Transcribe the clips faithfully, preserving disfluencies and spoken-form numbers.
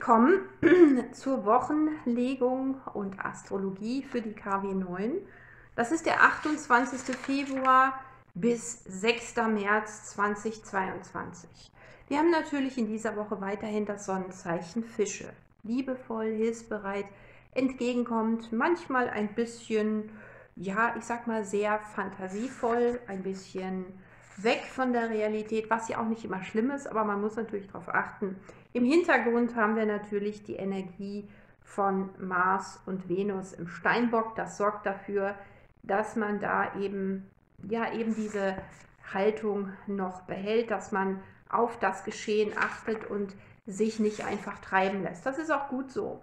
willkommen zur Wochenlegung und Astrologie für die K W neun. Das ist der achtundzwanzigste Februar bis sechster März zweitausendzweiundzwanzig. Wir haben natürlich in dieser Woche weiterhin das Sonnenzeichen Fische. Liebevoll, hilfsbereit, entgegenkommend, manchmal ein bisschen, ja, ich sag mal sehr fantasievoll, ein bisschen weg von der Realität, was ja auch nicht immer schlimm ist, aber man muss natürlich darauf achten. Im Hintergrund haben wir natürlich die Energie von Mars und Venus im Steinbock. Das sorgt dafür, dass man da eben, ja, eben diese Haltung noch behält, dass man auf das Geschehen achtet und sich nicht einfach treiben lässt. Das ist auch gut so.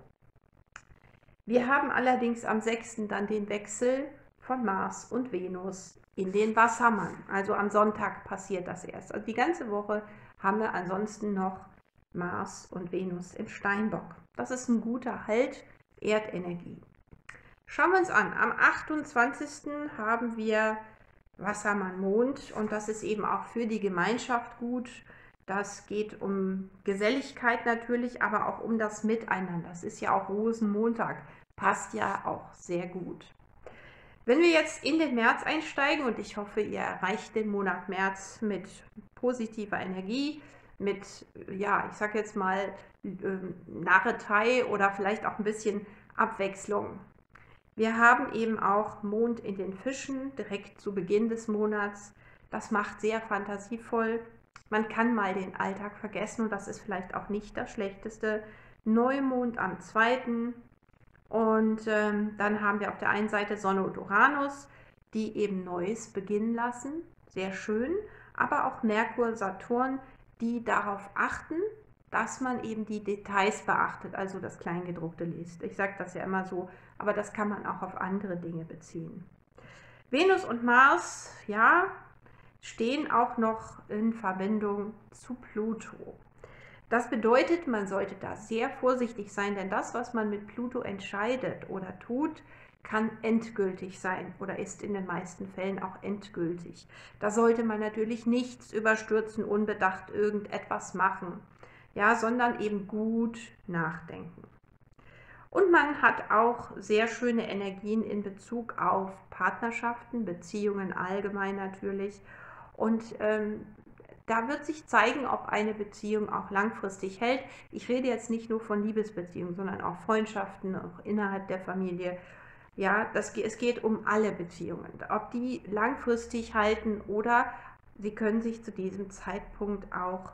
Wir haben allerdings am sechsten dann den Wechsel von Mars und Venus in den Wassermann. Also am Sonntag passiert das erst. Also die ganze Woche haben wir ansonsten noch Mars und Venus im Steinbock. Das ist ein guter Halt, Erdenergie. Schauen wir uns an. Am achtundzwanzigsten haben wir Wassermann-Mond und das ist eben auch für die Gemeinschaft gut. Das geht um Geselligkeit natürlich, aber auch um das Miteinander. Das ist ja auch Rosenmontag, passt ja auch sehr gut. Wenn wir jetzt in den März einsteigen, und ich hoffe, ihr erreicht den Monat März mit positiver Energie, mit, ja, ich sag jetzt mal, Narretei oder vielleicht auch ein bisschen Abwechslung. Wir haben eben auch Mond in den Fischen direkt zu Beginn des Monats. Das macht sehr fantasievoll. Man kann mal den Alltag vergessen und das ist vielleicht auch nicht das Schlechteste. Neumond am zweiten Und ähm, dann haben wir auf der einen Seite Sonne und Uranus, die eben Neues beginnen lassen. Sehr schön. Aber auch Merkur, Saturn, die darauf achten, dass man eben die Details beachtet, also das Kleingedruckte liest. Ich sage das ja immer so, aber das kann man auch auf andere Dinge beziehen. Venus und Mars, ja, stehen auch noch in Verbindung zu Pluto. Das bedeutet, man sollte da sehr vorsichtig sein, denn das, was man mit Pluto entscheidet oder tut, kann endgültig sein oder ist in den meisten Fällen auch endgültig. Da sollte man natürlich nichts überstürzen, unbedacht irgendetwas machen, ja, sondern eben gut nachdenken. Und man hat auch sehr schöne Energien in Bezug auf Partnerschaften, Beziehungen allgemein natürlich. Und ähm, da wird sich zeigen, ob eine Beziehung auch langfristig hält. Ich rede jetzt nicht nur von Liebesbeziehungen, sondern auch Freundschaften, auch innerhalb der Familie. Ja, das, es geht um alle Beziehungen, ob die langfristig halten oder sie können sich zu diesem Zeitpunkt auch,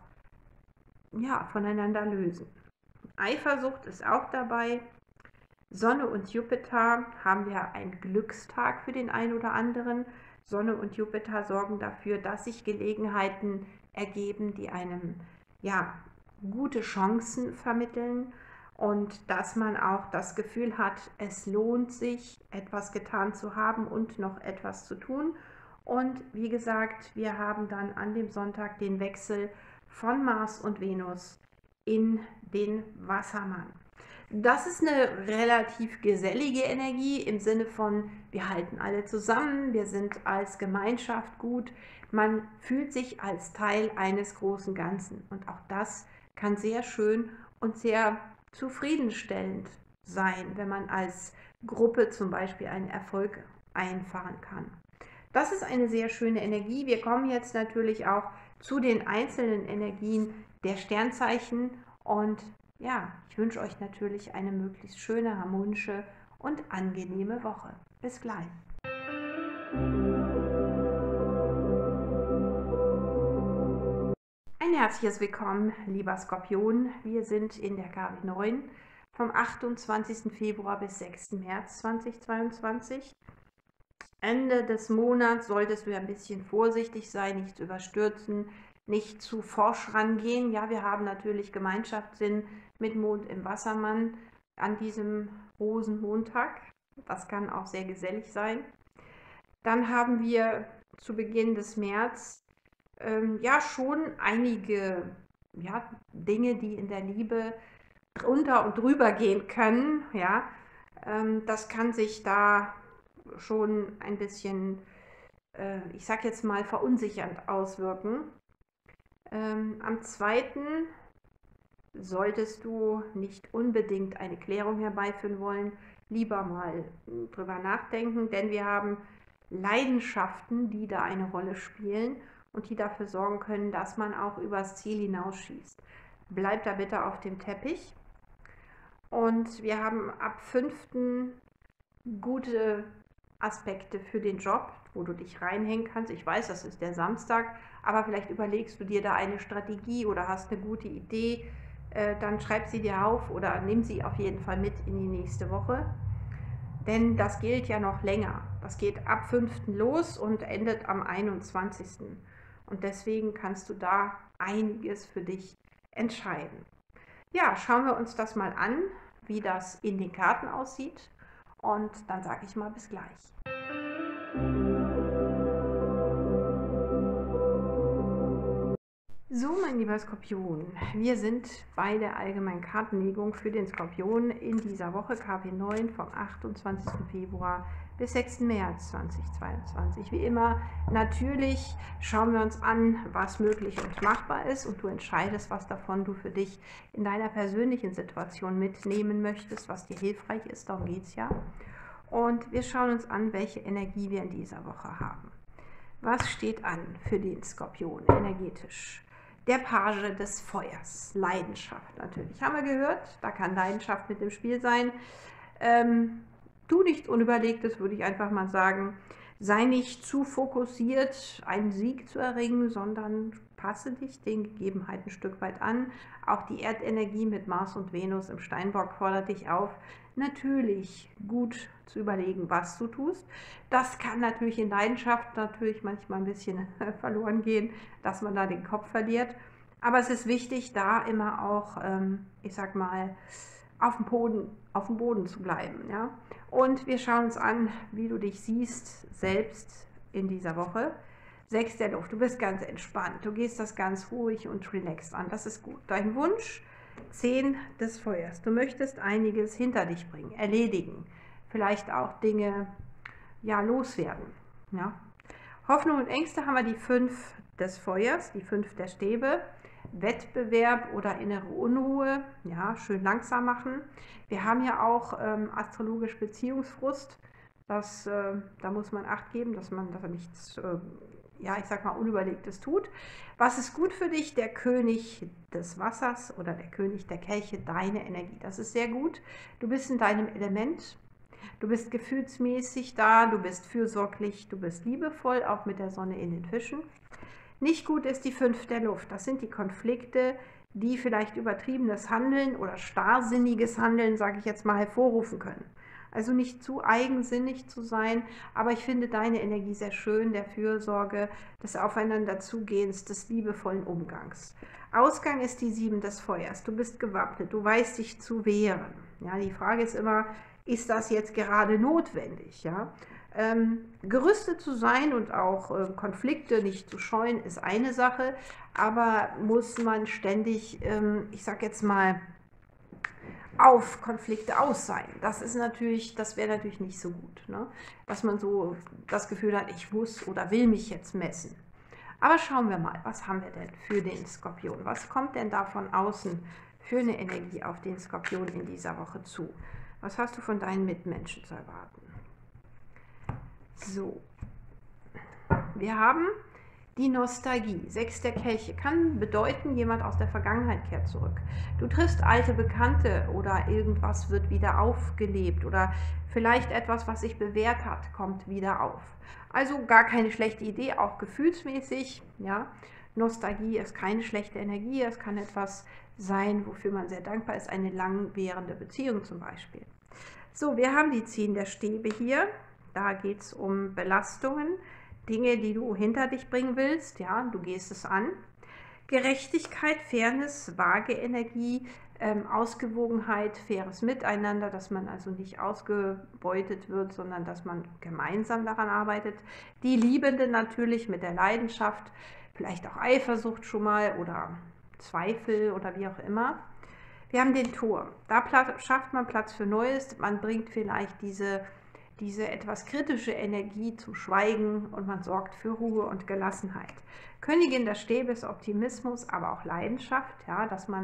ja, voneinander lösen. Eifersucht ist auch dabei. Sonne und Jupiter haben wir einen Glückstag für den einen oder anderen. Sonne und Jupiter sorgen dafür, dass sich Gelegenheiten ergeben, die einem, ja, gute Chancen vermitteln und dass man auch das Gefühl hat, es lohnt sich, etwas getan zu haben und noch etwas zu tun. Und wie gesagt, wir haben dann an dem Sonntag den Wechsel von Mars und Venus in den Wassermann. Das ist eine relativ gesellige Energie im Sinne von, wir halten alle zusammen, wir sind als Gemeinschaft gut, man fühlt sich als Teil eines großen Ganzen. Und auch das kann sehr schön und sehr zufriedenstellend sein, wenn man als Gruppe zum Beispiel einen Erfolg einfahren kann. Das ist eine sehr schöne Energie. Wir kommen jetzt natürlich auch zu den einzelnen Energien der Sternzeichen und ja, ich wünsche euch natürlich eine möglichst schöne, harmonische und angenehme Woche. Bis gleich. Ein herzliches Willkommen, lieber Skorpion. Wir sind in der K W neun vom achtundzwanzigsten Februar bis sechsten März zweitausendzweiundzwanzig. Ende des Monats solltest du ja ein bisschen vorsichtig sein, nichts überstürzen, nicht zu forsch rangehen. Ja, wir haben natürlich Gemeinschaftssinn mit Mond im Wassermann an diesem Rosenmontag. Das kann auch sehr gesellig sein. Dann haben wir zu Beginn des März ähm, ja schon einige, ja, Dinge, die in der Liebe drunter und drüber gehen können. Ja, ähm, das kann sich da schon ein bisschen, äh, ich sag jetzt mal, verunsichernd auswirken. Ähm, am zweiten solltest du nicht unbedingt eine Klärung herbeiführen wollen, lieber mal drüber nachdenken, denn wir haben Leidenschaften, die da eine Rolle spielen und die dafür sorgen können, dass man auch übers Ziel hinausschießt. Bleib da bitte auf dem Teppich. Und wir haben ab fünften gute Aspekte für den Job, wo du dich reinhängen kannst. Ich weiß, das ist der Samstag, aber vielleicht überlegst du dir da eine Strategie oder hast eine gute Idee, äh, dann schreib sie dir auf oder nimm sie auf jeden Fall mit in die nächste Woche. Denn das gilt ja noch länger. Das geht ab fünften los und endet am einundzwanzigsten Und deswegen kannst du da einiges für dich entscheiden. Ja, schauen wir uns das mal an, wie das in den Karten aussieht. Und dann sage ich mal bis gleich. So, mein lieber Skorpion, wir sind bei der allgemeinen Kartenlegung für den Skorpion in dieser Woche K W neun vom achtundzwanzigsten Februar bis sechsten März zweitausendzweiundzwanzig. Wie immer, natürlich schauen wir uns an, was möglich und machbar ist und du entscheidest, was davon du für dich in deiner persönlichen Situation mitnehmen möchtest, was dir hilfreich ist, darum geht es ja. Und wir schauen uns an, welche Energie wir in dieser Woche haben. Was steht an für den Skorpion energetisch? Der Page des Feuers, Leidenschaft natürlich. Haben wir gehört, da kann Leidenschaft mit im Spiel sein. Ähm, tu nichts Unüberlegtes, würde ich einfach mal sagen. Sei nicht zu fokussiert, einen Sieg zu erringen, sondern passe dich den Gegebenheiten ein Stück weit an. Auch die Erdenergie mit Mars und Venus im Steinbock fordert dich auf, natürlich gut zu überlegen, was du tust. Das kann natürlich in Leidenschaft natürlich manchmal ein bisschen verloren gehen, dass man da den Kopf verliert. Aber es ist wichtig, da immer auch, ähm, ich sag mal, auf dem Boden, auf dem Boden zu bleiben. Ja? Und wir schauen uns an, wie du dich siehst, selbst in dieser Woche. Sechs der Luft, du bist ganz entspannt, du gehst das ganz ruhig und relaxed an, das ist gut. Dein Wunsch, zehn des Feuers, du möchtest einiges hinter dich bringen, erledigen, vielleicht auch Dinge ja, loswerden. Ja? Hoffnung und Ängste haben wir die fünf des Feuers, die fünf der Stäbe, Wettbewerb oder innere Unruhe, ja, schön langsam machen. Wir haben ja auch ähm, astrologisch Beziehungsfrust, das, äh, da muss man Acht geben, dass man da nichts, äh, ja, ich sag mal, Unüberlegtes tut. Was ist gut für dich? Der König des Wassers oder der König der Kelche, deine Energie. Das ist sehr gut. Du bist in deinem Element. Du bist gefühlsmäßig da, du bist fürsorglich, du bist liebevoll, auch mit der Sonne in den Fischen. Nicht gut ist die fünf der Luft. Das sind die Konflikte, die vielleicht übertriebenes Handeln oder starrsinniges Handeln, sage ich jetzt mal, hervorrufen können. Also nicht zu eigensinnig zu sein, aber ich finde deine Energie sehr schön, der Fürsorge, des Aufeinanderzugehens, des liebevollen Umgangs. Ausgang ist die sieben des Feuers. Du bist gewappnet, du weißt dich zu wehren. Ja, die Frage ist immer, ist das jetzt gerade notwendig? Ja? Ähm, gerüstet zu sein und auch äh, Konflikte nicht zu scheuen, ist eine Sache, aber muss man ständig, ähm, ich sag jetzt mal, auf Konflikte aus sein. Das ist natürlich, das wäre natürlich nicht so gut, ne? Dass man so das Gefühl hat, ich muss oder will mich jetzt messen. Aber schauen wir mal, was haben wir denn für den Skorpion? Was kommt denn da von außen für eine Energie auf den Skorpion in dieser Woche zu? Was hast du von deinen Mitmenschen zu erwarten? So, wir haben die Nostalgie, sechs der Kelche, kann bedeuten, jemand aus der Vergangenheit kehrt zurück. Du triffst alte Bekannte oder irgendwas wird wieder aufgelebt oder vielleicht etwas, was sich bewährt hat, kommt wieder auf. Also gar keine schlechte Idee, auch gefühlsmäßig. Ja. Nostalgie ist keine schlechte Energie, es kann etwas sein, wofür man sehr dankbar ist, eine langwährende Beziehung zum Beispiel. So, wir haben die zehn der Stäbe hier, da geht es um Belastungen, Dinge, die du hinter dich bringen willst, ja, du gehst es an. Gerechtigkeit, Fairness, vage Energie, ähm, Ausgewogenheit, faires Miteinander, dass man also nicht ausgebeutet wird, sondern dass man gemeinsam daran arbeitet. Die Liebende natürlich mit der Leidenschaft, vielleicht auch Eifersucht schon mal oder Zweifel oder wie auch immer. Wir haben den Turm, da schafft man Platz für Neues, man bringt vielleicht diese diese etwas kritische Energie zum Schweigen und man sorgt für Ruhe und Gelassenheit. Königin der Stäbe ist Optimismus, aber auch Leidenschaft, ja, dass man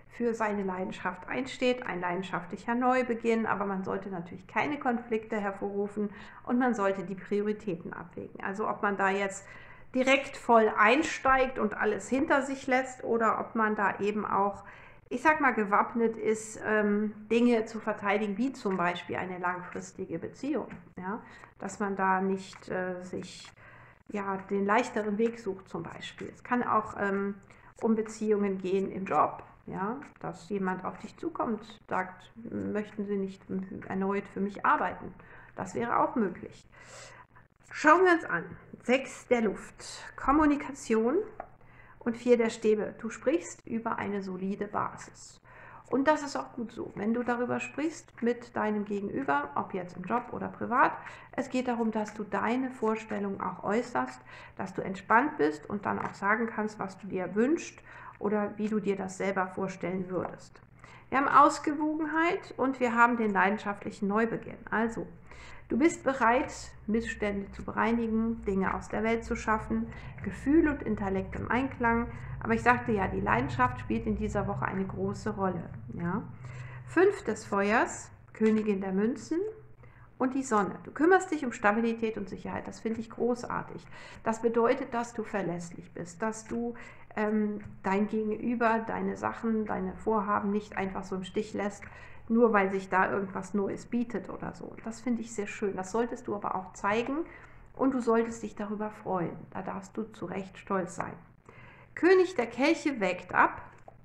für seine Leidenschaft einsteht, ein leidenschaftlicher Neubeginn, aber man sollte natürlich keine Konflikte hervorrufen und man sollte die Prioritäten abwägen. Also ob man da jetzt direkt voll einsteigt und alles hinter sich lässt oder ob man da eben auch, ich sag mal, gewappnet ist, ähm, Dinge zu verteidigen, wie zum Beispiel eine langfristige Beziehung. Ja? Dass man da nicht äh, sich ja, den leichteren Weg sucht zum Beispiel. Es kann auch ähm, um Beziehungen gehen im Job. Ja? Dass jemand auf dich zukommt, sagt, möchten Sie nicht erneut für mich arbeiten. Das wäre auch möglich. Schauen wir uns an. Sechs der Luft, Kommunikation und vier der Stäbe. Du sprichst über eine solide Basis. Und das ist auch gut so, wenn du darüber sprichst mit deinem Gegenüber, ob jetzt im Job oder privat. Es geht darum, dass du deine Vorstellung auch äußerst, dass du entspannt bist und dann auch sagen kannst, was du dir wünschst oder wie du dir das selber vorstellen würdest. Wir haben Ausgewogenheit und wir haben den leidenschaftlichen Neubeginn. Also, du bist bereit, Missstände zu bereinigen, Dinge aus der Welt zu schaffen, Gefühl und Intellekt im Einklang. Aber ich sagte ja, die Leidenschaft spielt in dieser Woche eine große Rolle. Ja? Fünf des Feuers, Königin der Münzen und die Sonne. Du kümmerst dich um Stabilität und Sicherheit. Das finde ich großartig. Das bedeutet, dass du verlässlich bist, dass du ähm, dein Gegenüber, deine Sachen, deine Vorhaben nicht einfach so im Stich lässt, nur weil sich da irgendwas Neues bietet oder so. Das finde ich sehr schön. Das solltest du aber auch zeigen und du solltest dich darüber freuen. Da darfst du zu Recht stolz sein. König der Kelche wägt ab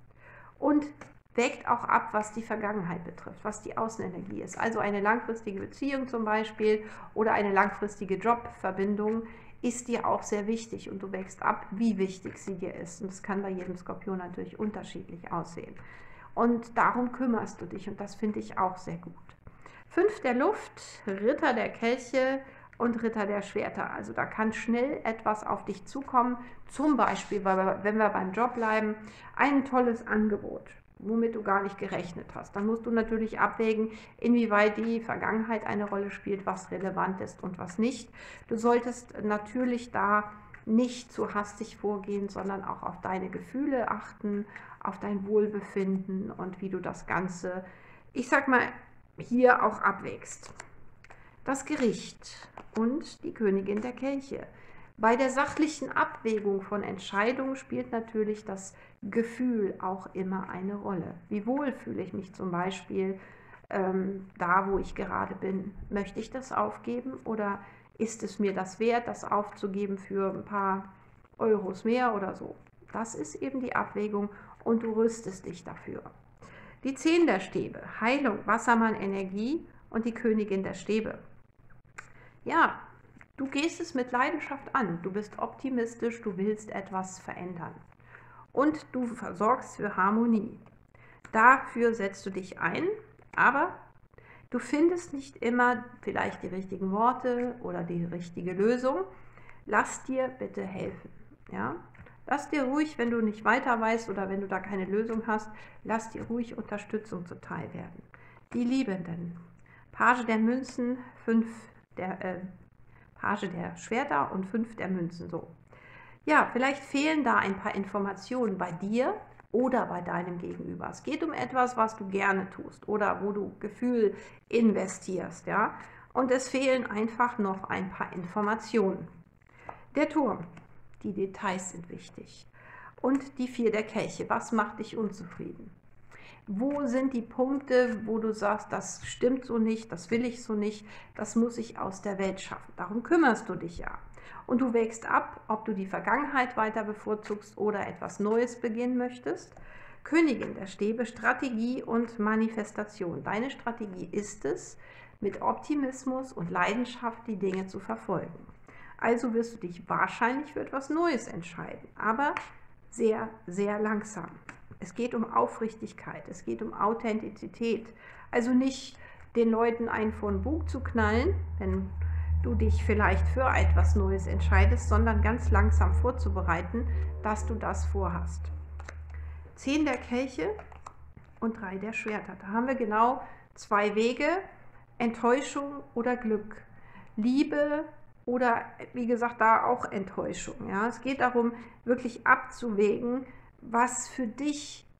und wägt auch ab, was die Vergangenheit betrifft, was die Außenenergie ist. Also eine langfristige Beziehung zum Beispiel oder eine langfristige Jobverbindung ist dir auch sehr wichtig und du wägst ab, wie wichtig sie dir ist. Und das kann bei jedem Skorpion natürlich unterschiedlich aussehen. Und darum kümmerst du dich und das finde ich auch sehr gut. Fünf der Luft, Ritter der Kelche und Ritter der Schwerter. Also da kann schnell etwas auf dich zukommen. Zum Beispiel, weil wir, wenn wir beim Job bleiben, ein tolles Angebot, womit du gar nicht gerechnet hast. Dann musst du natürlich abwägen, inwieweit die Vergangenheit eine Rolle spielt, was relevant ist und was nicht. Du solltest natürlich da nicht zu hastig vorgehen, sondern auch auf deine Gefühle achten, auf dein Wohlbefinden und wie du das Ganze, ich sag mal, hier auch abwägst. Das Gericht und die Königin der Kelche. Bei der sachlichen Abwägung von Entscheidungen spielt natürlich das Gefühl auch immer eine Rolle. Wie wohl fühle ich mich zum Beispiel ähm, da, wo ich gerade bin? Möchte ich das aufgeben oder ist es mir das wert, das aufzugeben für ein paar Euros mehr oder so? Das ist eben die Abwägung und du rüstest dich dafür. Die Zehn der Stäbe, Heilung, Wassermann, Energie und die Königin der Stäbe. Ja, du gehst es mit Leidenschaft an, du bist optimistisch, du willst etwas verändern und du sorgst für Harmonie. Dafür setzt du dich ein, aber du findest nicht immer vielleicht die richtigen Worte oder die richtige Lösung. Lass dir bitte helfen. Ja? Lass dir ruhig, wenn du nicht weiter weißt oder wenn du da keine Lösung hast, lass dir ruhig Unterstützung zuteil werden. Die Liebenden. Page der Münzen, fünf der äh, Page der Schwerter und fünf der Münzen. So. Ja, vielleicht fehlen da ein paar Informationen bei dir oder bei deinem Gegenüber. Es geht um etwas, was du gerne tust oder wo du Gefühl investierst, ja. Und es fehlen einfach noch ein paar Informationen. Der Turm, die Details sind wichtig. Und die Vier der Kelche, was macht dich unzufrieden? Wo sind die Punkte, wo du sagst, das stimmt so nicht, das will ich so nicht, das muss ich aus der Welt schaffen. Darum kümmerst du dich ja. Und du wägst ab, ob du die Vergangenheit weiter bevorzugst oder etwas Neues beginnen möchtest. Königin der Stäbe, Strategie und Manifestation. Deine Strategie ist es, mit Optimismus und Leidenschaft die Dinge zu verfolgen. Also wirst du dich wahrscheinlich für etwas Neues entscheiden, aber sehr, sehr langsam. Es geht um Aufrichtigkeit, es geht um Authentizität. Also nicht den Leuten einen vor den Bug zu knallen, wenn du dich vielleicht für etwas Neues entscheidest, sondern ganz langsam vorzubereiten, dass du das vorhast. Zehn der Kelche und drei der Schwerter. Da haben wir genau zwei Wege, Enttäuschung oder Glück, Liebe oder, wie gesagt, da auch Enttäuschung. Ja? Es geht darum, wirklich abzuwägen, was für dich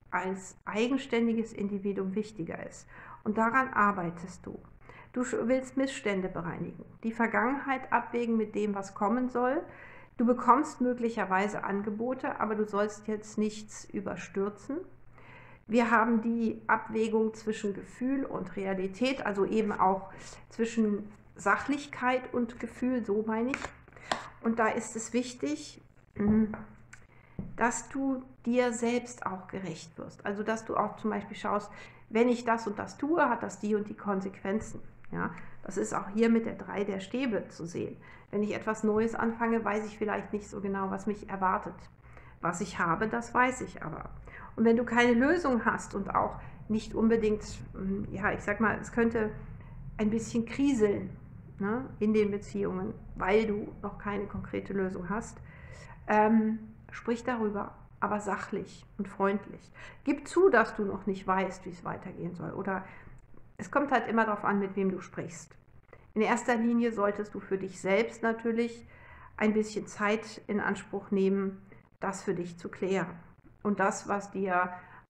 als eigenständiges Individuum wichtiger ist. Und daran arbeitest du. Du willst Missstände bereinigen, die Vergangenheit abwägen mit dem, was kommen soll. Du bekommst möglicherweise Angebote, aber du sollst jetzt nichts überstürzen. Wir haben die Abwägung zwischen Gefühl und Realität, also eben auch zwischen Sachlichkeit und Gefühl, so meine ich. Und da ist es wichtig, dass du dir selbst auch gerecht wirst. Also dass du auch zum Beispiel schaust, wenn ich das und das tue, hat das die und die Konsequenzen. Ja, das ist auch hier mit der drei der Stäbe zu sehen. Wenn ich etwas Neues anfange, weiß ich vielleicht nicht so genau, was mich erwartet. Was ich habe, das weiß ich aber. Und wenn du keine Lösung hast und auch nicht unbedingt, ja, ich sag mal, es könnte ein bisschen kriseln, ne, in den Beziehungen, weil du noch keine konkrete Lösung hast, ähm, sprich darüber, aber sachlich und freundlich. Gib zu, dass du noch nicht weißt, wie es weitergehen soll. Oder es kommt halt immer darauf an, mit wem du sprichst. In erster Linie solltest du für dich selbst natürlich ein bisschen Zeit in Anspruch nehmen, das für dich zu klären. Und das, was dir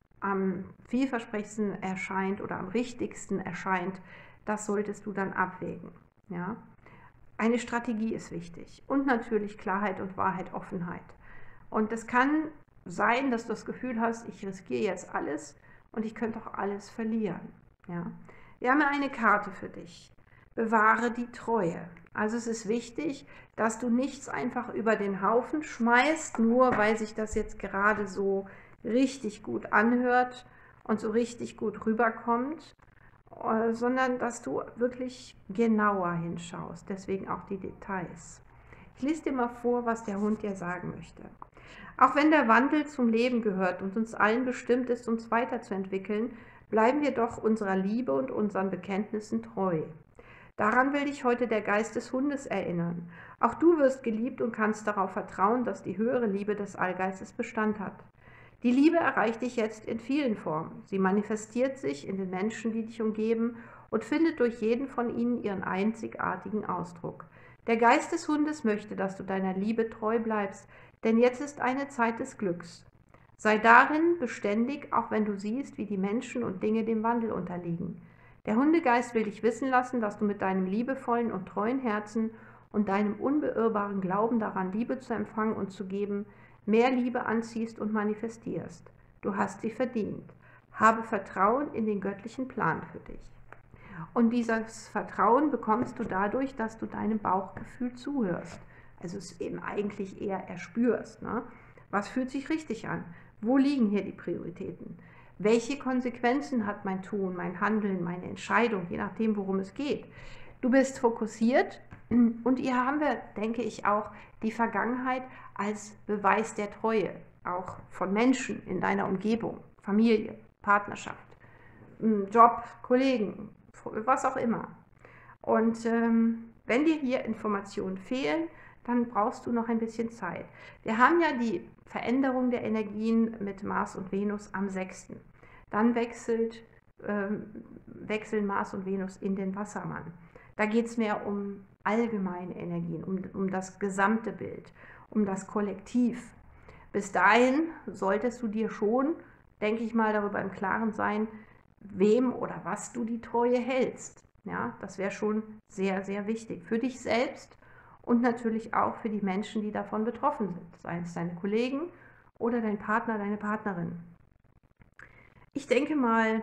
am vielversprechendsten erscheint oder am richtigsten erscheint, das solltest du dann abwägen. Ja? Eine Strategie ist wichtig und natürlich Klarheit und Wahrheit, Offenheit. Und es kann sein, dass du das Gefühl hast, ich riskiere jetzt alles und ich könnte auch alles verlieren. Ja? Wir haben eine Karte für dich. Bewahre die Treue. Also es ist wichtig, dass du nichts einfach über den Haufen schmeißt, nur weil sich das jetzt gerade so richtig gut anhört und so richtig gut rüberkommt, sondern dass du wirklich genauer hinschaust. Deswegen auch die Details. Ich lese dir mal vor, was der Hund dir sagen möchte. Auch wenn der Wandel zum Leben gehört und uns allen bestimmt ist, uns weiterzuentwickeln, bleiben wir doch unserer Liebe und unseren Bekenntnissen treu. Daran will dich heute der Geist des Hundes erinnern. Auch du wirst geliebt und kannst darauf vertrauen, dass die höhere Liebe des Allgeistes Bestand hat. Die Liebe erreicht dich jetzt in vielen Formen. Sie manifestiert sich in den Menschen, die dich umgeben, und findet durch jeden von ihnen ihren einzigartigen Ausdruck. Der Geist des Hundes möchte, dass du deiner Liebe treu bleibst, denn jetzt ist eine Zeit des Glücks. Sei darin beständig, auch wenn du siehst, wie die Menschen und Dinge dem Wandel unterliegen. Der Hundegeist will dich wissen lassen, dass du mit deinem liebevollen und treuen Herzen und deinem unbeirrbaren Glauben daran, Liebe zu empfangen und zu geben, mehr Liebe anziehst und manifestierst. Du hast sie verdient. Habe Vertrauen in den göttlichen Plan für dich. Und dieses Vertrauen bekommst du dadurch, dass du deinem Bauchgefühl zuhörst. Also es eben eigentlich eher erspürst. Ne? Was fühlt sich richtig an? Wo liegen hier die Prioritäten? Welche Konsequenzen hat mein Tun, mein Handeln, meine Entscheidung, je nachdem, worum es geht? Du bist fokussiert und hier haben wir, denke ich, auch die Vergangenheit als Beweis der Treue, auch von Menschen in deiner Umgebung, Familie, Partnerschaft, Job, Kollegen, was auch immer. Und ähm, wenn dir hier Informationen fehlen, dann brauchst du noch ein bisschen Zeit. Wir haben ja die Veränderung der Energien mit Mars und Venus am sechsten Dann wechselt, äh, wechseln Mars und Venus in den Wassermann. Da geht es mehr um allgemeine Energien, um, um das gesamte Bild, um das Kollektiv. Bis dahin solltest du dir schon, denke ich mal, darüber im Klaren sein, wem oder was du die Treue hältst. Ja, das wäre schon sehr, sehr wichtig für dich selbst und natürlich auch für die Menschen, die davon betroffen sind, seien es deine Kollegen oder dein Partner, deine Partnerin. Ich denke mal,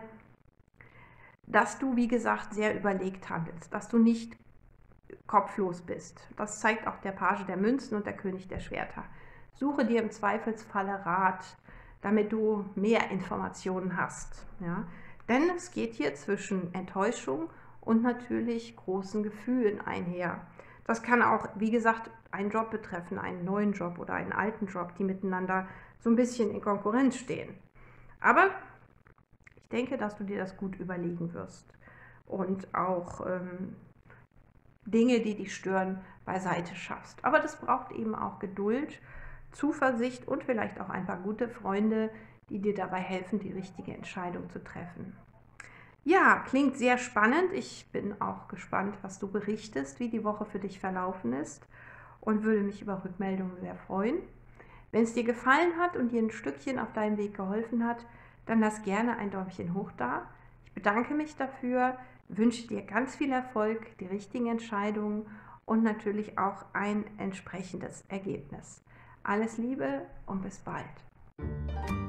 dass du, wie gesagt, sehr überlegt handelst, dass du nicht kopflos bist. Das zeigt auch der Page der Münzen und der König der Schwerter. Suche dir im Zweifelsfalle Rat, damit du mehr Informationen hast. Ja? Denn es geht hier zwischen Enttäuschung und natürlich großen Gefühlen einher. Das kann auch, wie gesagt, einen Job betreffen, einen neuen Job oder einen alten Job, die miteinander so ein bisschen in Konkurrenz stehen. Aber ich denke, dass du dir das gut überlegen wirst und auch ähm, Dinge, die dich stören, beiseite schaffst. Aber das braucht eben auch Geduld, Zuversicht und vielleicht auch ein paar gute Freunde, die dir dabei helfen, die richtige Entscheidung zu treffen. Ja, klingt sehr spannend. Ich bin auch gespannt, was du berichtest, wie die Woche für dich verlaufen ist und würde mich über Rückmeldungen sehr freuen. Wenn es dir gefallen hat und dir ein Stückchen auf deinem Weg geholfen hat, dann lass gerne ein Däumchen hoch da. Ich bedanke mich dafür, wünsche dir ganz viel Erfolg, die richtigen Entscheidungen und natürlich auch ein entsprechendes Ergebnis. Alles Liebe und bis bald.